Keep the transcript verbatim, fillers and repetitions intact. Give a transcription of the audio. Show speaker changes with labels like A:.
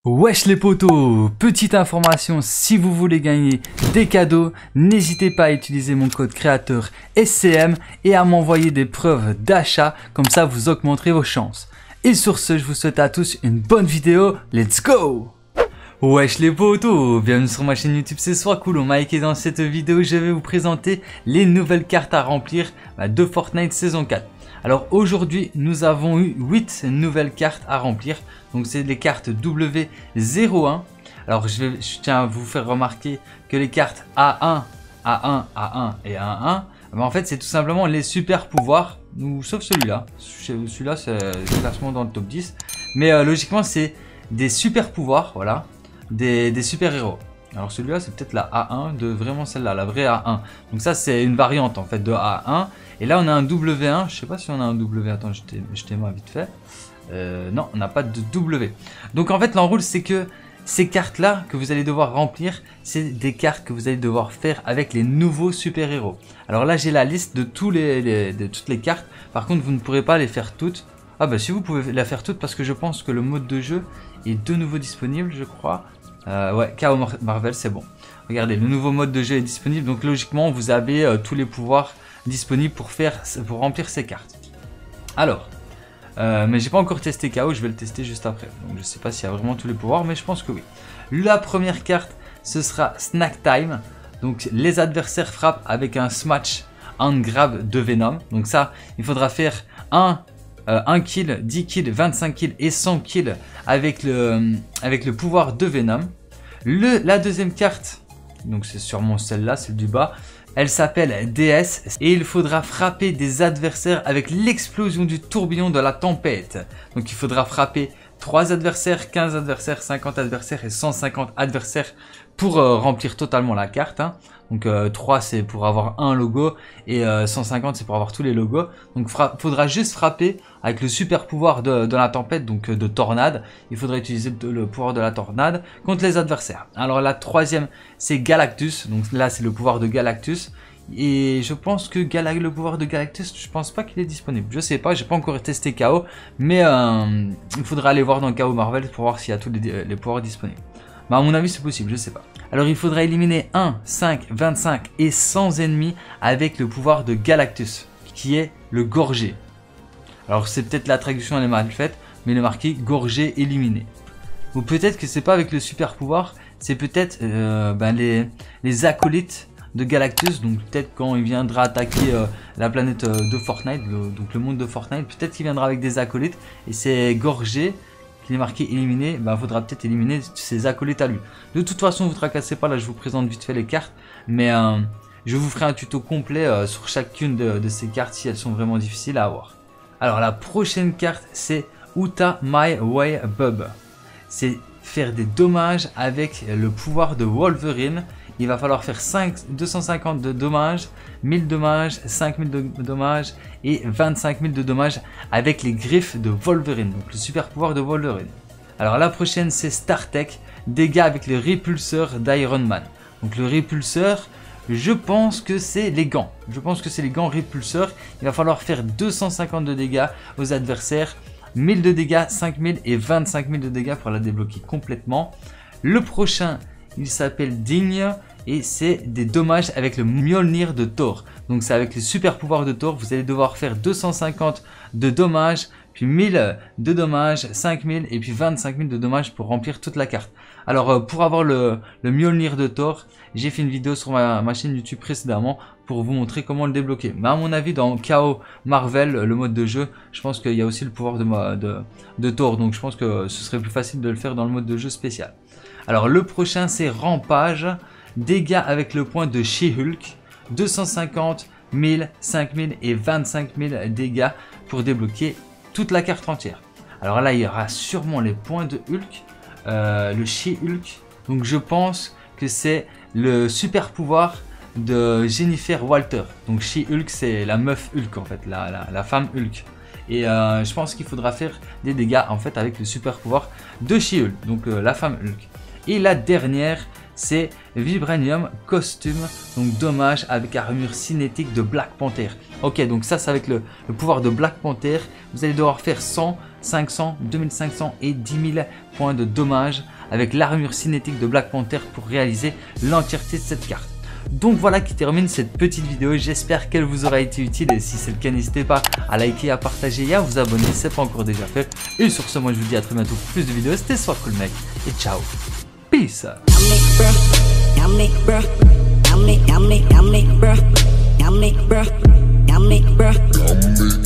A: Wesh les potos, petite information, si vous voulez gagner des cadeaux, n'hésitez pas à utiliser mon code créateur S C M et à m'envoyer des preuves d'achat, comme ça vous augmenterez vos chances. Et sur ce, je vous souhaite à tous une bonne vidéo, let's go! Wesh les potos, bienvenue sur ma chaîne YouTube, c'est Swacool, Mike et dans cette vidéo je vais vous présenter les nouvelles cartes à remplir de Fortnite saison quatre. Alors aujourd'hui nous avons eu huit nouvelles cartes à remplir, donc c'est les cartes W zéro un. Alors je, vais, je tiens à vous faire remarquer que les cartes A un, A un, A un et A un, ben en fait c'est tout simplement les super pouvoirs, ou, sauf celui-là, celui-là c'est le classement dans le top dix, mais euh, logiquement c'est des super pouvoirs, voilà, des, des super héros. Alors celui-là c'est peut-être la A un de vraiment celle-là, la vraie A un. Donc ça c'est une variante en fait de A un. Et là on a un W un, je sais pas si on a un W, attends jetez-moi vite fait. Euh, non, on n'a pas de W. Donc en fait l'enroule c'est que ces cartes là que vous allez devoir remplir, c'est des cartes que vous allez devoir faire avec les nouveaux super héros. Alors là j'ai la liste de, tous les, les, de toutes les cartes, par contre vous ne pourrez pas les faire toutes. Ah bah si vous pouvez la faire toutes parce que je pense que le mode de jeu est de nouveau disponible je crois. Euh, ouais, K O Marvel c'est bon. Regardez, le nouveau mode de jeu est disponible, donc logiquement vous avez euh, tous les pouvoirs disponibles pour faire, pour remplir ces cartes. Alors, euh, mais j'ai pas encore testé K O, je vais le tester juste après. Donc je sais pas s'il y a vraiment tous les pouvoirs, mais je pense que oui. La première carte, ce sera Snack Time. Donc les adversaires frappent avec un smash, un grab de Venom. Donc ça, il faudra faire un Euh, un kill, dix kills, vingt-cinq kills et cent kills avec le, avec le pouvoir de Venom. Le, la deuxième carte, donc c'est sûrement celle-là, celle du bas, elle s'appelle D S et il faudra frapper des adversaires avec l'explosion du tourbillon de la tempête. Donc il faudra frapper trois adversaires, quinze adversaires, cinquante adversaires et cent cinquante adversaires pour euh, remplir totalement la carte. Hein. Donc euh, trois c'est pour avoir un logo et euh, cent cinquante c'est pour avoir tous les logos. Donc il faudra juste frapper avec le super pouvoir de, de la tempête, donc euh, de tornade. Il faudra utiliser le, le pouvoir de la tornade contre les adversaires. Alors la troisième c'est Galactus, donc là c'est le pouvoir de Galactus. Et je pense que Gal le pouvoir de Galactus, je pense pas qu'il est disponible. Je sais pas, j'ai pas encore testé K O, mais euh, il faudra aller voir dans K O Marvel pour voir s'il y a tous les, les pouvoirs disponibles. Mais à mon avis c'est possible, je sais pas. Alors il faudra éliminer un, cinq, vingt-cinq et cent ennemis avec le pouvoir de Galactus, qui est le gorgé. Alors c'est peut-être la traduction elle est mal faite, mais il est marqué gorgé éliminé. Ou peut-être que c'est pas avec le super pouvoir, c'est peut-être euh, ben les, les acolytes de Galactus, donc peut-être quand il viendra attaquer euh, la planète euh, de Fortnite, le, donc le monde de Fortnite, peut-être qu'il viendra avec des acolytes, et c'est gorgé, qui est marqué éliminé, il ben, faudra peut-être éliminer ses acolytes à lui. De toute façon, vous ne tracassez pas, là je vous présente vite fait les cartes, mais euh, je vous ferai un tuto complet euh, sur chacune de, de ces cartes si elles sont vraiment difficiles à avoir. Alors la prochaine carte c'est Uta My Way Bub, c'est faire des dommages avec le pouvoir de Wolverine. Il va falloir faire cinq, deux cent cinquante de dommages, mille dommages, cinq mille de dommages et vingt-cinq mille de dommages avec les griffes de Wolverine, donc le super pouvoir de Wolverine. Alors la prochaine c'est StarTech, dégâts avec le répulseur d'Iron Man. Donc le répulseur, je pense que c'est les gants. Je pense que c'est les gants répulseurs. Il va falloir faire deux cent cinquante de dégâts aux adversaires, mille de dégâts, cinq mille et vingt-cinq mille de dégâts pour la débloquer complètement. Le prochain, il s'appelle Digne et c'est des dommages avec le Mjolnir de Thor. Donc c'est avec le super pouvoir de Thor, vous allez devoir faire deux cent cinquante de dommages, puis mille de dommages, cinq mille et puis vingt-cinq mille de dommages pour remplir toute la carte. Alors pour avoir le, le Mjolnir de Thor, j'ai fait une vidéo sur ma, ma chaîne YouTube précédemment pour vous montrer comment le débloquer. Mais à mon avis dans K O Marvel, le mode de jeu, je pense qu'il y a aussi le pouvoir de, de, de Thor. Donc je pense que ce serait plus facile de le faire dans le mode de jeu spécial. Alors le prochain c'est Rampage, dégâts avec le point de She-Hulk, deux cent cinquante, mille, cinq mille et vingt-cinq mille dégâts pour débloquer toute la carte entière. Alors là il y aura sûrement les points de Hulk, euh, le She-Hulk, donc je pense que c'est le super pouvoir de Jennifer Walter. Donc She-Hulk c'est la meuf Hulk en fait, la, la, la femme Hulk. Et euh, je pense qu'il faudra faire des dégâts en fait avec le super pouvoir de She-Hulk, donc euh, la femme Hulk. Et la dernière, c'est Vibranium Costume, donc dommage avec armure cinétique de Black Panther. Ok, donc ça c'est avec le, le pouvoir de Black Panther. Vous allez devoir faire cent, cinq cents, deux mille cinq cents et dix mille points de dommage avec l'armure cinétique de Black Panther pour réaliser l'entièreté de cette carte. Donc voilà qui termine cette petite vidéo, j'espère qu'elle vous aura été utile et si c'est le cas n'hésitez pas à liker, à partager et à vous abonner si ce n'est pas encore déjà fait. Et sur ce moi je vous dis à très bientôt pour plus de vidéos, c'était SwapCoolMec et ciao, peace. Yummy, yummy, yummy, bruh. Yummy, bruh. Yummy, bruh.